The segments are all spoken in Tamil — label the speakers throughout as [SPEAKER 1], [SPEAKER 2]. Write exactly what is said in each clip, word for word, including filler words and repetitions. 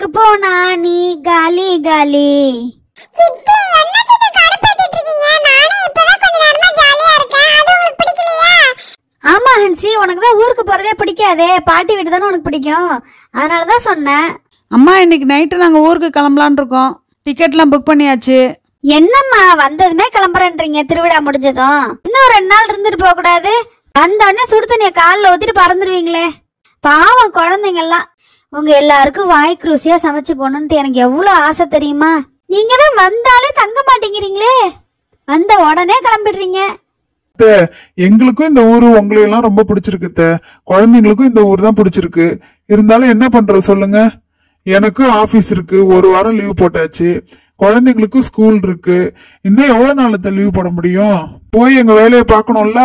[SPEAKER 1] போனா நீ காலி காலி.
[SPEAKER 2] சித்தி என்ன சித்தி கடுப்பேத்திட்டு இருக்கீங்க? நானே இப்பதான் கொஞ்ச நேரமா ஜாலியா இருக்கேன். அது உங்களுக்கு பிடிக்கலையா?
[SPEAKER 1] ஆமா ஹன்சி, உனக்கு தான் ஊருக்கு போறதே பிடிக்காதே, பாட்டி வீடு தானே உனக்கு பிடிக்கும், அதனாலதான் சொன்னேன்.
[SPEAKER 3] அம்மா இன்னைக்கு நைட்டு நாங்கள் ஊருக்கு கிளம்பலான் இருக்கோம். டிக்கெட்லாம் புக் பண்ணியாச்சு.
[SPEAKER 1] என்னம்மா வந்ததுமே கிளம்புறேன்றீங்க? திருவிழா முடிஞ்சதும் இன்னும் ரெண்டு நாள் இருந்துட்டு போக கூடாது? வந்தோடனே சுடு தண்ணிய காலில் ஊத்திட்டு பறந்துருவீங்களே. பாவம் குழந்தைங்கெல்லாம். உங்க எல்லாருக்கும் வாய்க்கு ருசியா சமைச்சு போகணுன்ட்டு எனக்கு எவ்வளவு ஆசை தெரியுமா? நீங்க தான் வந்தாலே தங்க மாட்டேங்கிறீங்களே, வந்த உடனே கிளம்பிடுறீங்க.
[SPEAKER 4] எங்களுக்கும் இந்த ஊரு உங்களையெல்லாம் ரொம்ப பிடிச்சிருக்கு. குழந்தைங்களுக்கும் இந்த ஊர் தான் பிடிச்சிருக்கு. இருந்தாலும் என்ன பண்றது சொல்லுங்க. எனக்கும் ஆபீஸ் இருக்கு, ஒரு வாரம் லீவ் போட்டாச்சு. குழந்தைங்களுக்கும் ஸ்கூல் இருக்கு. இன்னும் எவ்வளவு நாளத்தை லீவ் போட முடியும்? போய் எங்க வேலையை பார்க்கணும்ல.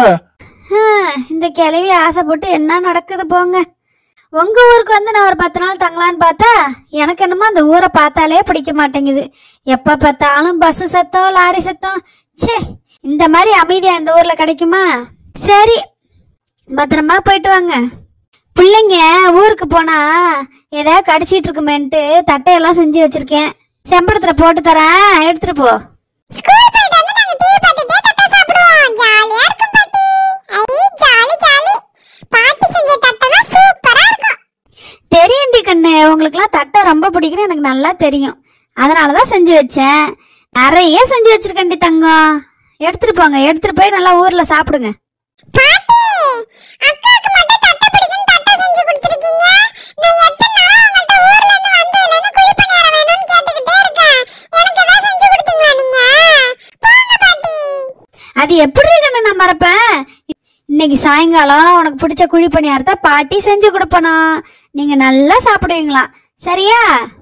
[SPEAKER 1] இந்த கிளவி ஆசைப்பட்டு என்ன நடக்குது போங்க. உங்க ஊருக்கு வந்து நான் ஒரு பத்து நாள் தங்கலான்னு பார்த்தா எனக்கு என்னமோ அந்த ஊரை பார்த்தாலே பிடிக்க மாட்டேங்குது. எப்ப பார்த்தாலும் பஸ் சத்தம், லாரி சத்தம். சே, இந்த மாதிரி அமைதியா இந்த ஊர்ல கிடைக்குமா? சரி, பத்திரமா போயிட்டு வாங்க. பிள்ளைங்க ஊருக்கு போனா ஏதாவது கடிச்சிட்டு இருக்குமேன்ட்டு தட்டையெல்லாம் செஞ்சு வச்சிருக்கேன். செம்படத்துல போட்டு தரேன், எடுத்துட்டு போ.
[SPEAKER 2] ஸ்கூல் போயிட்டு வந்து நாங்க டீ பார்த்துட்டே தட்டை சாப்பிடுவோம். ஜாலியா இருக்கும் பாட்டி. ஐ ஜாலி ஜாலி. பாட்டி செஞ்ச தட்டை சூப்பரா இருக்கும்.
[SPEAKER 1] தெரியும்டி கண்ணு, உங்களுக்குலாம் தட்டை ரொம்ப பிடிக்கும்னு எனக்கு நல்லா தெரியும். அதனாலதான் செஞ்சு வச்சேன். நிறைய செஞ்சு வச்சிருக்கேன்டி தங்கம். எடுத்துட்டு போங்க, எடுத்துட்டு போய் நல்லா ஊர்ல சாப்பிடுங்க.
[SPEAKER 2] பாட்டி அக்காக்கு மட்டும் தட்டை பிடிக்கும் தட்டை செஞ்சு கொடுத்துருக்கீங்க. நான் எத்தனை நாளா உங்கள்ட்ட ஊர்ல இருந்து வந்ததுல இருந்து குழி பணியாரம் வேணும்னு கேட்டுக்கிட்டே இருக்கேன். எனக்கு ஏதாவது செஞ்சு கொடுத்தீங்களா நீங்க? போங்க பாட்டி.
[SPEAKER 1] அது எப்படி கண்ணு நான் மறப்பேன்? இன்னைக்கு சாயங்காலம் உனக்கு பிடிச்ச குழி பணியாரத்தை பாட்டி செஞ்சு கொடுப்பனா. நீங்க நல்லா சாப்பிடுவீங்களா? சரியா?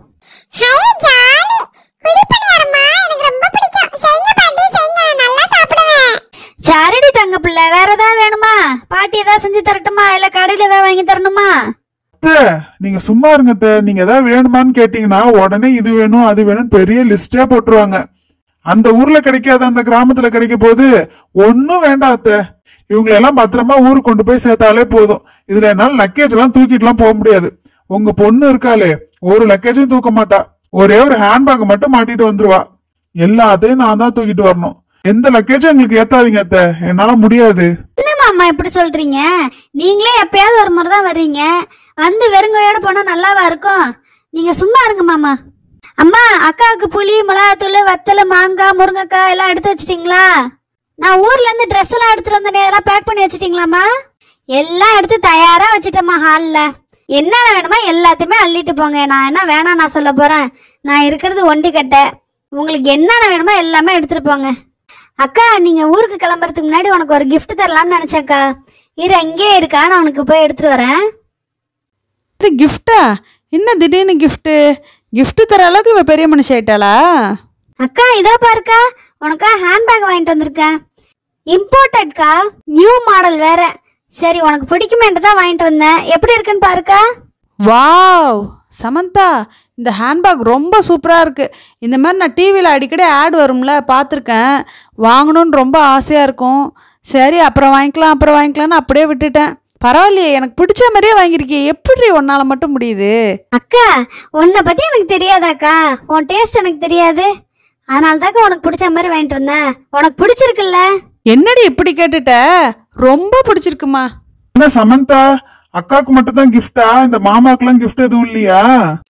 [SPEAKER 2] ஹை ஜாலி. குழி பணியாரமா எனக்கு ரொம்ப பிடிக்கும். செய்யுங்க பாட்டி செய்யுங்க, நான் நல்லா சாப்பிடுவேன்.
[SPEAKER 1] சரிடி தங்க பிள்ளை, வேற ஏதாவது வேணுமா? பாட்டி ஏதாவது செஞ்சு தரட்டுமா, இல்ல கடையில ஏதாவது வாங்கி தரணுமா?
[SPEAKER 4] நீங்க சும்மா இருங்க. நீங்க ஏதாவது வேணுமான்னு கேட்டீங்கன்னா உடனே இது வேணும் அது வேணும் பெரிய லிஸ்டே போட்டுருவாங்க. அந்த ஊர்ல கிடைக்காத அந்த கிராமத்துல கிடைக்க போது ஒன்னும் வேண்டாம் அத்தை. இவங்களை எல்லாம் பத்திரமா ஊருக்கு கொண்டு போய் சேர்த்தாலே போதும். இதுல என்னால லக்கேஜ் எல்லாம் தூக்கிட்டு எல்லாம் போக முடியாது. உங்க பொண்ணு இருக்காளே, ஒரு லக்கேஜும் தூக்க மாட்டா. ஒரே ஒரு ஹேண்ட்பேக் மட்டும் மாட்டிட்டு வந்துருவா. எல்லாத்தையும் நான் தான் தூக்கிட்டு வரணும். எந்த லக்கேஜும் எங்களுக்கு ஏத்தாதீங்க அத்தை, என்னால முடியாது.
[SPEAKER 1] என்னம்மா அம்மா இப்படி சொல்றீங்க? நீங்களே எப்பயாவது ஒரு முறை தான் வர்றீங்க, வந்து வெறுங்கையோட போனா நல்லாவா இருக்கும்? நீங்க சும்மா இருங்க மாமா. அம்மா, அக்காவுக்கு புளி, மிளகாத்தூள், வத்தல், மாங்காய், முருங்கைக்காய் எல்லாம் எடுத்து வச்சிட்டீங்களா? நான் ஊர்ல இருந்து ட்ரெஸ் எல்லாம் எடுத்துட்டு வந்தேன், அதெல்லாம் பேக் பண்ணி வச்சிட்டீங்களாமா? எல்லாம் எடுத்து தயாரா வச்சுட்டேம்மா ஹால்ல. என்னென்ன வேணுமா எல்லாத்தையுமே அள்ளிட்டு போங்க. நான் என்ன வேணாம் நான் சொல்ல போறேன்? நான் இருக்கிறது ஒண்டி கட்டை. உங்களுக்கு என்னென்ன வேணுமோ எல்லாமே எடுத்துட்டு போங்க. அக்கா, நீங்க ஊருக்கு கிளம்புறதுக்கு முன்னாடி உனக்கு ஒரு கிஃப்ட் தரலாம்னு நினைச்சேக்கா. இரு, அங்கே இருக்கா, நான் உனக்கு போய் எடுத்துட்டு வரேன்.
[SPEAKER 3] இது கிஃப்டா? என்ன திடீர்னு கிஃப்ட்டு? கிஃப்ட் தர அளவுக்கு இவ பெரிய மனுஷன் ஆயிட்டாளா?
[SPEAKER 1] அக்கா இதோ பாருக்கா, உனக்கா ஹேண்ட்பேக் வாங்கிட்டு வந்திருக்கேன். இம்போர்ட்டட்கா, நியூ மாடல் வேற. சரி, உனக்கு பிடிக்குமேன்ட்டு தான் வாங்கிட்டு வந்தேன். எப்படி இருக்குன்னு பாருக்கா.
[SPEAKER 3] வாவ் சமந்தா, இந்த ஹேண்ட்பேக் ரொம்ப சூப்பராக இருக்குது. இந்த மாதிரி நான் டிவியில் அடிக்கடி ஆட் வரும்ல, பார்த்துருக்கேன். வாங்கணுன்னு ரொம்ப ஆசையாக இருக்கும். சரி அப்புறம் வாங்கிக்கலாம் அப்புறம் வாங்கிக்கலான்னு அப்படியே விட்டுட்டேன். பரவாயில்லையே, எனக்கு பிடிச்ச மாதிரியே வாங்கியிருக்கே. எப்படி உன்னால மட்டும் முடியுது?
[SPEAKER 1] அக்கா, உன்னை பற்றி எனக்கு தெரியாதாக்கா? உன் டேஸ்ட் எனக்கு தெரியாது, அதனால தாக்கா உனக்கு பிடிச்ச மாதிரி வாங்கிட்டு வந்தேன். உனக்கு பிடிச்சிருக்குல்ல?
[SPEAKER 3] என்னடி இப்படி கேட்டுட்ட? ரொம்ப பிடிச்சிருக்குமா.
[SPEAKER 4] என்ன சமந்தா, அக்காவுக்கு மட்டும் தான் கிஃப்டா? இந்த மாமாக்கெல்லாம் கிஃப்ட் எதுவும் இல்லையா?